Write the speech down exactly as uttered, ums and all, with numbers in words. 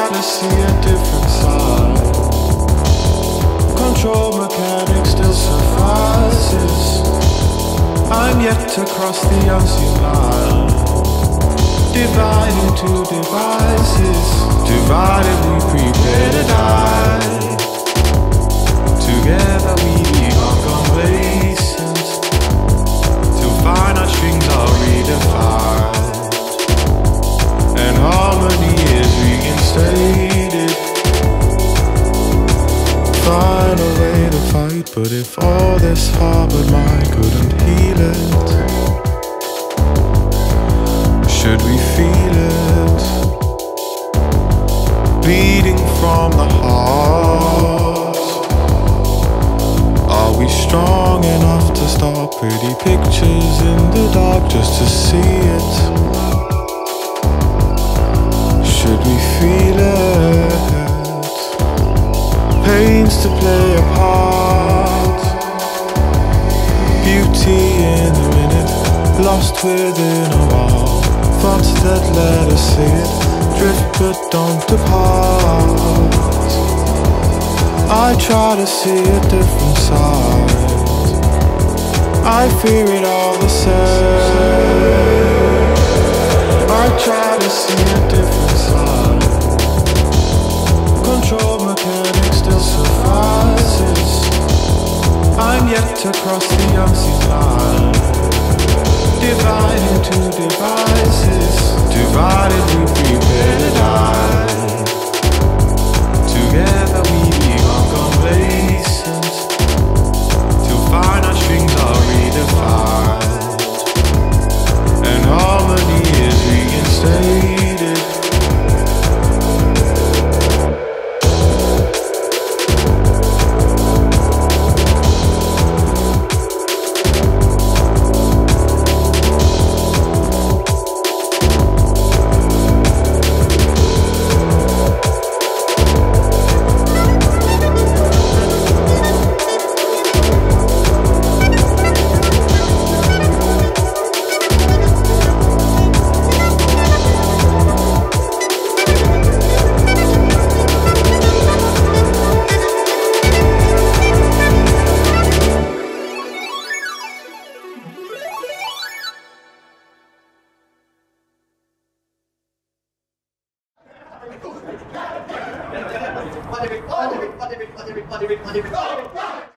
try to see a different side. Control mechanics still suffices. I'm yet to cross the unseen line. Divide into devices. Divided we prepare to die. Together we become complacent. Till finite strings are redefined. And harmony is reinstated. Find a way to fight, but if all this harbored mind couldn't heal it, should we feel it? Bleeding from the heart. Are we strong enough to stop pretty pictures in the dark just to see it? Should we feel it? Pains to play a part. Beauty in the minute, lost within a wall. Thoughts that let us see it, drift but don't depart. I try to see a different side. I fear it all the same. I try to see a different side. Control mechanics still suffices. I'm yet to cross the unseen line. Divide into devices. Divided we prepare to die. Together we become complacent. Till finite strings are redefined. And harmony is reinstated. What did we, what did we, what did we, what did we, what did we, what did we,